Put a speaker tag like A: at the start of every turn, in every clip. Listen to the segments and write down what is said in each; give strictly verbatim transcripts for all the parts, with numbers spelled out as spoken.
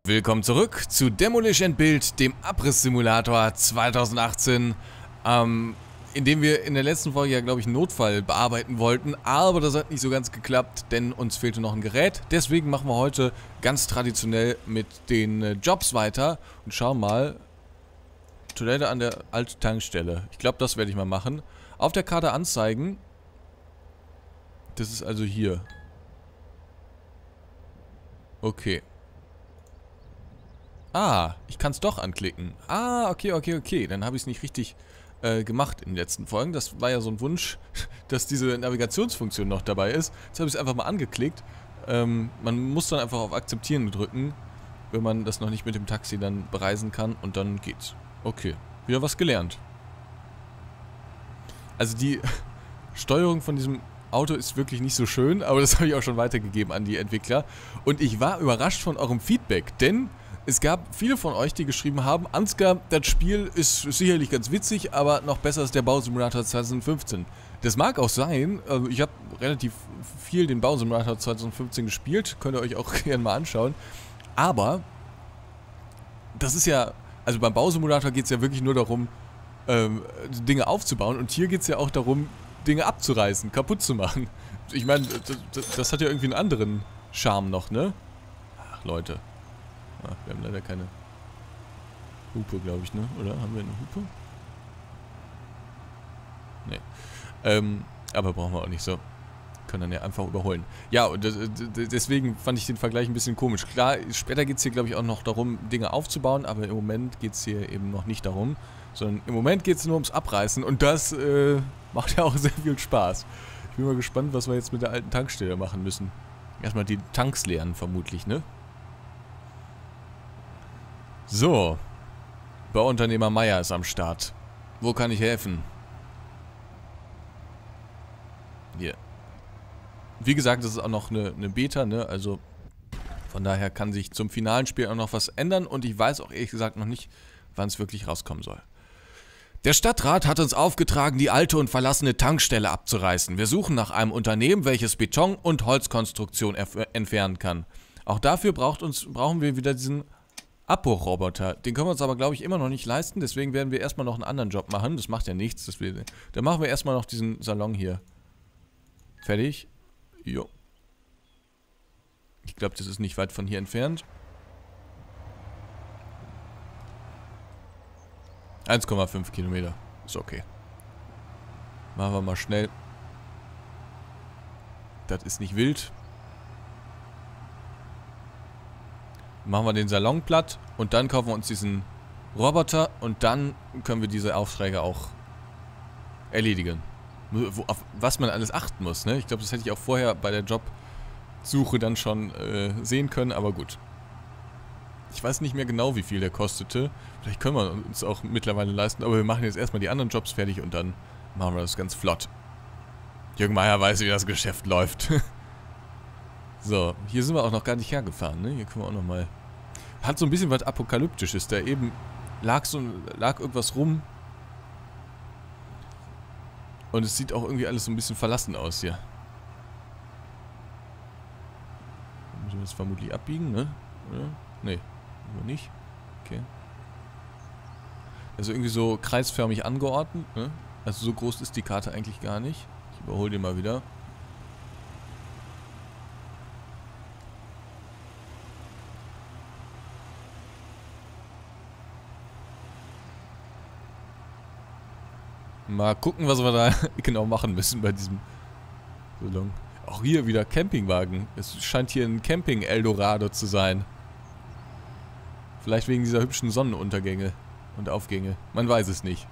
A: Willkommen zurück zu Demolish and Build, dem Abriss-Simulator zweitausendachtzehn, ähm, in dem wir in der letzten Folge ja, glaube ich, einen Notfall bearbeiten wollten, aber das hat nicht so ganz geklappt, denn uns fehlte noch ein Gerät. Deswegen machen wir heute ganz traditionell mit den äh, Jobs weiter und schauen mal. Toilette an der alten Tankstelle. Ich glaube, das werde ich mal machen. Auf der Karte anzeigen. Das ist also hier. Okay. Ah, ich kann es doch anklicken. Ah, okay, okay, okay. Dann habe ich es nicht richtig äh, gemacht in den letzten Folgen. Das war ja so ein Wunsch, dass diese Navigationsfunktion noch dabei ist. Jetzt habe ich es einfach mal angeklickt. Ähm, man muss dann einfach auf Akzeptieren drücken, wenn man das noch nicht mit dem Taxi dann bereisen kann. Und dann geht's. Okay, wieder was gelernt. Also die Steuerung von diesem Auto ist wirklich nicht so schön, aber das habe ich auch schon weitergegeben an die Entwickler. Und ich war überrascht von eurem Feedback, denn es gab viele von euch, die geschrieben haben, Ansgar, das Spiel ist sicherlich ganz witzig, aber noch besser ist der Bausimulator zweitausendfünfzehn. Das mag auch sein, ich habe relativ viel den Bausimulator zweitausendfünfzehn gespielt, könnt ihr euch auch gerne mal anschauen. Aber das ist ja, also beim Bausimulator geht es ja wirklich nur darum, ähm, Dinge aufzubauen, und hier geht es ja auch darum, Dinge abzureißen, kaputt zu machen. Ich meine, das, das hat ja irgendwie einen anderen Charme noch, ne? Ach, Leute. Ah, wir haben leider keine Hupe, glaube ich, ne? Oder? Haben wir eine Hupe? Ne. Ähm, aber brauchen wir auch nicht so. Können dann ja einfach überholen. Ja, und deswegen fand ich den Vergleich ein bisschen komisch. Klar, später geht es hier, glaube ich, auch noch darum, Dinge aufzubauen, aber im Moment geht es hier eben noch nicht darum, sondern im Moment geht es nur ums Abreißen, und das äh, macht ja auch sehr viel Spaß. Ich bin mal gespannt, was wir jetzt mit der alten Tankstelle machen müssen. Erstmal die Tanks leeren, vermutlich, ne? So, Bauunternehmer Meier ist am Start. Wo kann ich helfen? Hier. Wie gesagt, das ist auch noch eine, eine Beta, ne? Also von daher kann sich zum finalen Spiel auch noch was ändern, und ich weiß auch ehrlich gesagt noch nicht, wann es wirklich rauskommen soll. Der Stadtrat hat uns aufgetragen, die alte und verlassene Tankstelle abzureißen. Wir suchen nach einem Unternehmen, welches Beton- und Holzkonstruktion entfernen kann. Auch dafür braucht uns, brauchen wir wieder diesen Abbruchroboter. Den können wir uns aber, glaube ich, immer noch nicht leisten. Deswegen werden wir erstmal noch einen anderen Job machen. Das macht ja nichts. Das wir, dann machen wir erstmal noch diesen Salon hier. Fertig. Jo. Ich glaube, das ist nicht weit von hier entfernt. eins Komma fünf Kilometer. Ist okay. Machen wir mal schnell. Das ist nicht wild. Machen wir den Salon platt und dann kaufen wir uns diesen Roboter, und dann können wir diese Aufträge auch erledigen. Wo, auf was man alles achten muss, ne? Ich glaube, das hätte ich auch vorher bei der Jobsuche dann schon äh, sehen können, aber gut. Ich weiß nicht mehr genau, wie viel der kostete. Vielleicht können wir uns auch mittlerweile leisten, aber wir machen jetzt erstmal die anderen Jobs fertig und dann machen wir das ganz flott. Jürgen Meier weiß, wie das Geschäft läuft. So, hier sind wir auch noch gar nicht hergefahren, ne? Hier können wir auch nochmal... Hat so ein bisschen was Apokalyptisches. Da eben lag, so, lag irgendwas rum. Und es sieht auch irgendwie alles so ein bisschen verlassen aus hier. Müssen wir jetzt vermutlich abbiegen, ne? Oder? Ne, nicht. Okay. Also irgendwie so kreisförmig angeordnet, ne? Also so groß ist die Karte eigentlich gar nicht. Ich überhole den mal wieder. Mal gucken, was wir da genau machen müssen bei diesem Salon. Auch hier wieder Campingwagen. Es scheint hier ein Camping-Eldorado zu sein. Vielleicht wegen dieser hübschen Sonnenuntergänge und Aufgänge. Man weiß es nicht.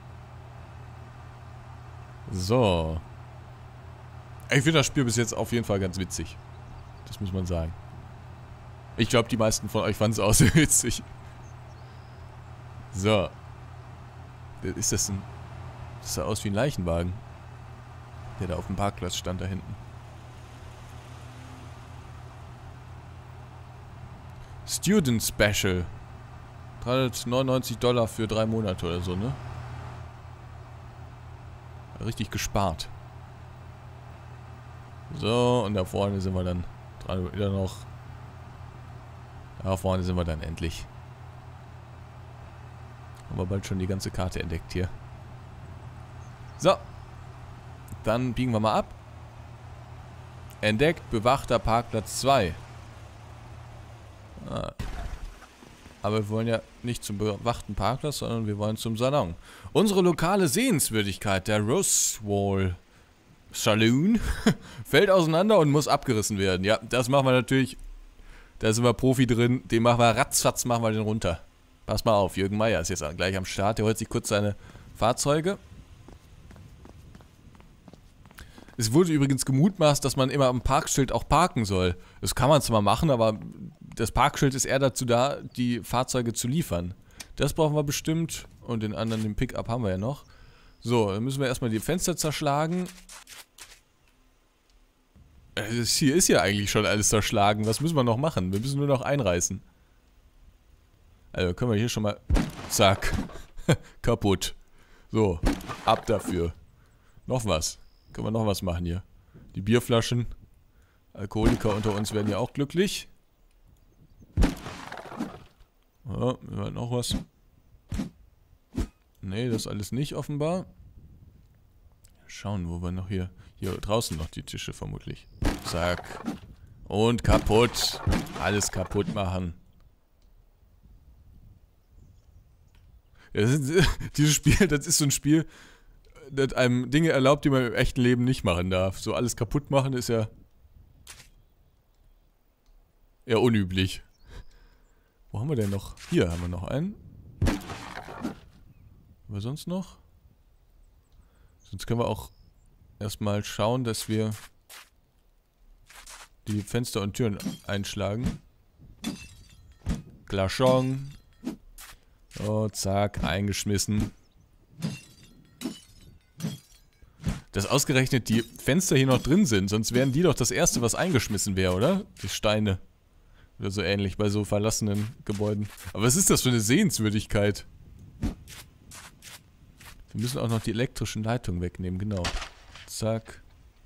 A: So. Ich finde das Spiel bis jetzt auf jeden Fall ganz witzig. Das muss man sagen. Ich glaube, die meisten von euch fanden es auch sehr witzig. So. Ist das ein... Das sah aus wie ein Leichenwagen, der da auf dem Parkplatz stand, da hinten. Student Special. dreihundertneunundneunzig Dollar für drei Monate oder so, ne? Richtig gespart. So, und da vorne sind wir dann dran wieder noch. Da vorne sind wir dann endlich. Haben wir bald schon die ganze Karte entdeckt hier. So. Dann biegen wir mal ab. Entdeckt, bewachter Parkplatz zwei. Ah. Aber wir wollen ja nicht zum bewachten Parkplatz, sondern wir wollen zum Salon. Unsere lokale Sehenswürdigkeit, der Roswall Saloon, fällt auseinander und muss abgerissen werden. Ja, das machen wir natürlich. Da sind wir Profi drin. Den machen wir ratzfatz, machen wir den runter. Pass mal auf, Jürgen Meier ist jetzt gleich am Start. Der holt sich kurz seine Fahrzeuge. Es wurde übrigens gemutmaßt, dass man immer am Parkschild auch parken soll. Das kann man zwar machen, aber das Parkschild ist eher dazu da, die Fahrzeuge zu liefern. Das brauchen wir bestimmt. Und den anderen, den Pickup haben wir ja noch. So, dann müssen wir erstmal die Fenster zerschlagen. Das hier ist ja eigentlich schon alles zerschlagen. Was müssen wir noch machen? Wir müssen nur noch einreißen. Also können wir hier schon mal... Zack. Kaputt. So, ab dafür. Noch was. Können wir noch was machen hier. Die Bierflaschen. Alkoholiker unter uns werden ja auch glücklich. Ja, noch was. Nee, das alles nicht offenbar. Schauen, wo wir noch hier... Hier draußen noch die Tische vermutlich. Zack. Und kaputt. Alles kaputt machen. Ja, das ist, dieses Spiel, das ist so ein Spiel, das einem Dinge erlaubt, die man im echten Leben nicht machen darf. So alles kaputt machen ist ja eher unüblich. Wo haben wir denn noch? Hier haben wir noch einen. Haben wir sonst noch? Sonst können wir auch erstmal schauen, dass wir die Fenster und Türen einschlagen. Glaschon. So, zack, eingeschmissen. Dass ausgerechnet die Fenster hier noch drin sind, sonst wären die doch das erste, was eingeschmissen wäre, oder? Die Steine. Oder so ähnlich bei so verlassenen Gebäuden. Aber was ist das für eine Sehenswürdigkeit? Wir müssen auch noch die elektrischen Leitungen wegnehmen, genau. Zack.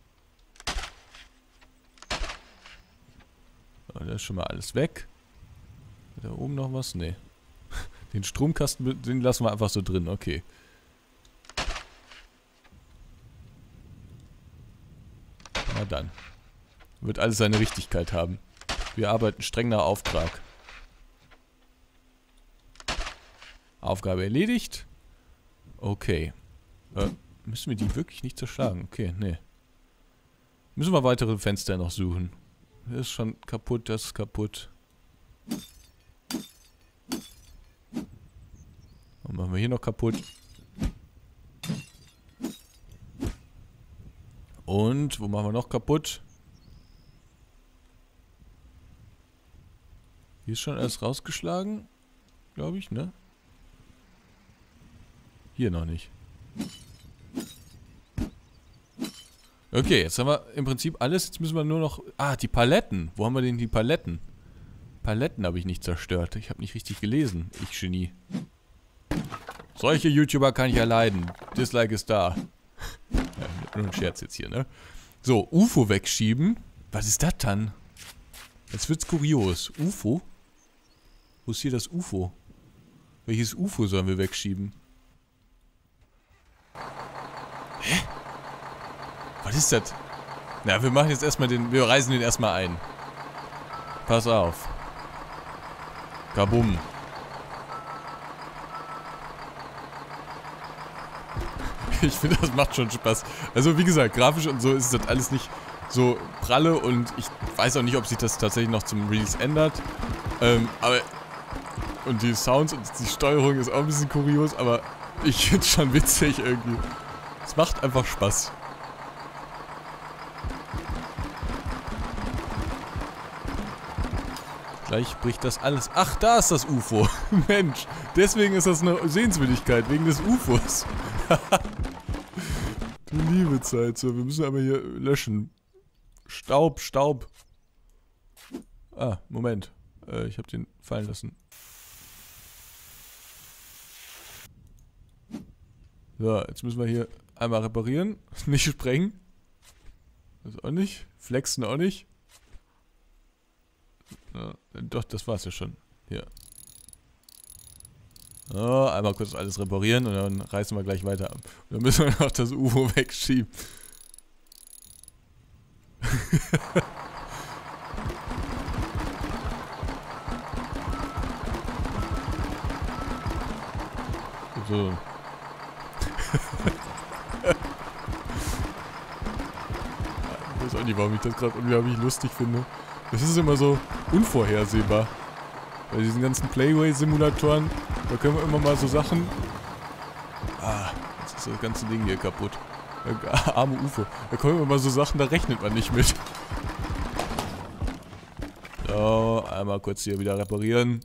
A: So, da ist schon mal alles weg. Da oben noch was? Nee. Den Stromkasten, den lassen wir einfach so drin, okay. Na dann. Wird alles seine Richtigkeit haben. Wir arbeiten streng nach Auftrag. Aufgabe erledigt. Okay. Äh, müssen wir die wirklich nicht zerschlagen? Okay, nee. Müssen wir weitere Fenster noch suchen. Das ist schon kaputt, das ist kaputt. Und machen wir hier noch kaputt. Und, wo machen wir noch kaputt? Hier ist schon alles rausgeschlagen. Glaube ich, ne? Hier noch nicht. Okay, jetzt haben wir im Prinzip alles. Jetzt müssen wir nur noch... Ah, die Paletten. Wo haben wir denn die Paletten? Paletten habe ich nicht zerstört. Ich habe nicht richtig gelesen. Ich Genie. Solche YouTuber kann ich ja leiden. Dislike ist da. Ja, nur ein Scherz jetzt hier, ne? So, U F O wegschieben. Was ist das dann? Jetzt wird's kurios. U F O? Wo ist hier das U F O? Welches U F O sollen wir wegschieben? Hä? Was ist das? Na, wir machen jetzt erstmal den... Wir reisen den erstmal ein. Pass auf. Kabum. Ich finde, das macht schon Spaß. Also wie gesagt, grafisch und so ist das alles nicht so pralle und ich weiß auch nicht, ob sich das tatsächlich noch zum Release ändert. Ähm, aber... Und die Sounds und die Steuerung ist auch ein bisschen kurios, aber ich finde es schon witzig irgendwie. Es macht einfach Spaß. Gleich bricht das alles... Ach, da ist das U F O. Mensch, deswegen ist das eine Sehenswürdigkeit, wegen des U F Os. Du liebe Zeit, so, wir müssen aber hier löschen. Staub, Staub. Ah, Moment. Äh, ich habe den fallen lassen. So, jetzt müssen wir hier einmal reparieren. Nicht sprengen. Das auch nicht. Flexen auch nicht. Ja, doch, das war's ja schon. Hier. Oh, einmal kurz alles reparieren und dann reißen wir gleich weiter ab. Und dann müssen wir noch das U F O wegschieben. So. Ich weiß auch nicht, warum ich das gerade unglaublich lustig finde. Das ist immer so unvorhersehbar. Bei diesen ganzen Playway-Simulatoren, da können wir immer mal so Sachen... Ah, jetzt ist das ganze Ding hier kaputt. Arme U F O. Da kommen immer mal so Sachen, da rechnet man nicht mit. So, einmal kurz hier wieder reparieren.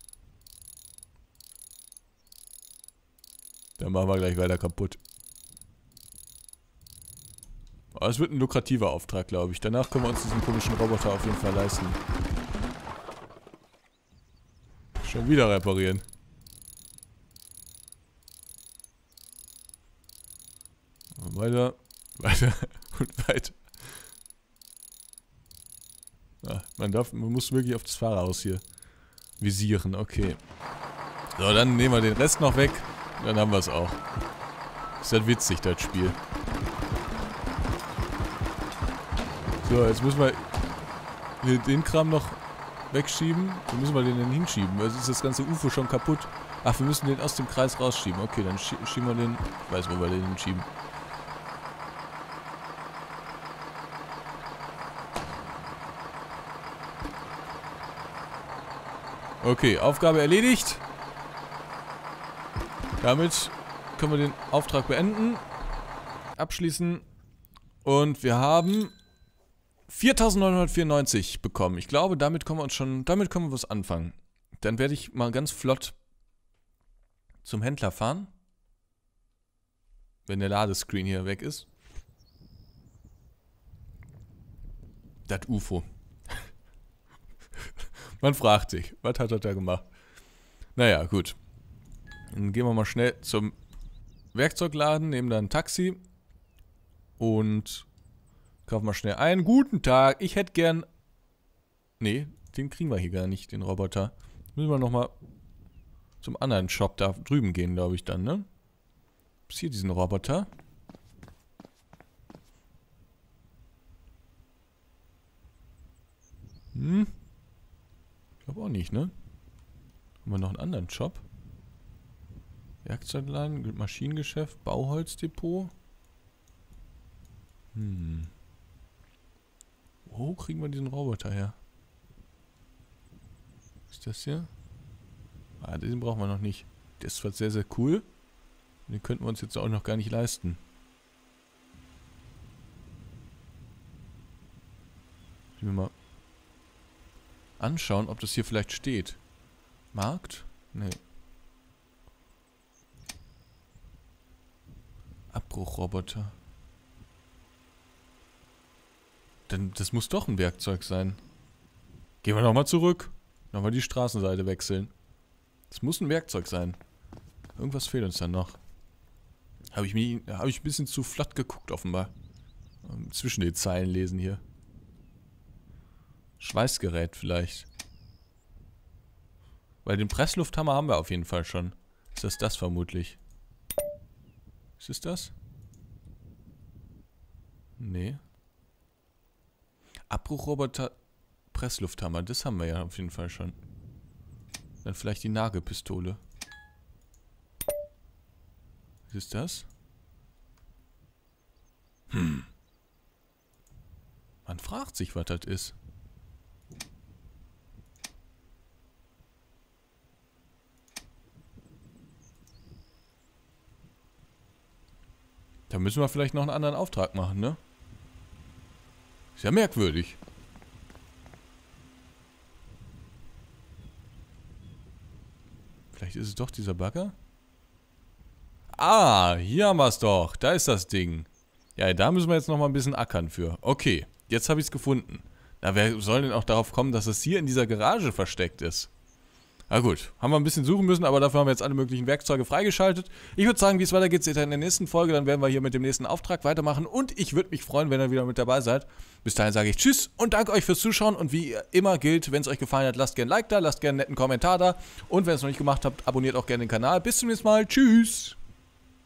A: Dann machen wir gleich weiter kaputt. Aber es wird ein lukrativer Auftrag, glaube ich. Danach können wir uns diesen komischen Roboter auf jeden Fall leisten. Schon wieder reparieren. Weiter, weiter und weiter. Ah, man darf, man muss wirklich auf das Fahrerhaus hier visieren, okay. So, dann nehmen wir den Rest noch weg. Dann haben wir es auch. Ist halt witzig, das Spiel. So, jetzt müssen wir hier den Kram noch wegschieben. Wo müssen wir den denn hinschieben? Weil ist das ganze U F O schon kaputt. Ach, wir müssen den aus dem Kreis rausschieben. Okay, dann schie schieben wir den... Ich weiß, wo wir den hinschieben. Okay, Aufgabe erledigt. Damit können wir den Auftrag beenden. Abschließen. Und wir haben viertausendneunhundertvierundneunzig bekommen. Ich glaube, damit können wir uns schon, damit können wir was anfangen. Dann werde ich mal ganz flott zum Händler fahren. Wenn der Ladescreen hier weg ist. Das U F O. Man fragt sich, was hat er da gemacht? Naja, gut. Dann gehen wir mal schnell zum Werkzeugladen, nehmen da ein Taxi und kaufen mal schnell ein. Guten Tag, ich hätte gern... Nee, den kriegen wir hier gar nicht, den Roboter. Müssen wir nochmal zum anderen Shop da drüben gehen, glaube ich dann, ne? Ist hier diesen Roboter? Hm? Ich glaube auch nicht, ne? Haben wir noch einen anderen Shop? Werkzeugladen, Maschinengeschäft, Bauholzdepot. Hm. Wo kriegen wir diesen Roboter her? Ist das hier? Ah, den brauchen wir noch nicht. Der ist zwar sehr, sehr cool. Den könnten wir uns jetzt auch noch gar nicht leisten. Ich will mal anschauen, ob das hier vielleicht steht. Markt? Nee. Abbruchroboter. Denn das muss doch ein Werkzeug sein. Gehen wir nochmal zurück. Nochmal die Straßenseite wechseln. Das muss ein Werkzeug sein. Irgendwas fehlt uns dann noch. Habe ich mich, habe ich ein bisschen zu flott geguckt, offenbar. Zwischen den Zeilen lesen hier. Schweißgerät vielleicht. Weil den Presslufthammer haben wir auf jeden Fall schon. Ist das das vermutlich? Ist es das? Nee. Abbruchroboter, Presslufthammer, das haben wir ja auf jeden Fall schon. Dann vielleicht die Nagelpistole. Ist das? Hm. Man fragt sich, was das ist. Da müssen wir vielleicht noch einen anderen Auftrag machen, ne? Ist ja merkwürdig. Vielleicht ist es doch dieser Bagger? Ah, hier haben wir es doch. Da ist das Ding. Ja, da müssen wir jetzt noch mal ein bisschen ackern für. Okay, jetzt habe ich es gefunden. Na, wer soll denn auch darauf kommen, dass es hier in dieser Garage versteckt ist? Na gut, haben wir ein bisschen suchen müssen, aber dafür haben wir jetzt alle möglichen Werkzeuge freigeschaltet. Ich würde sagen, wie es weitergeht, seht ihr in der nächsten Folge. Dann werden wir hier mit dem nächsten Auftrag weitermachen. Und ich würde mich freuen, wenn ihr wieder mit dabei seid. Bis dahin sage ich Tschüss und danke euch fürs Zuschauen. Und wie immer gilt, wenn es euch gefallen hat, lasst gerne ein Like da, lasst gerne einen netten Kommentar da. Und wenn ihr es noch nicht gemacht habt, abonniert auch gerne den Kanal. Bis zum nächsten Mal. Tschüss.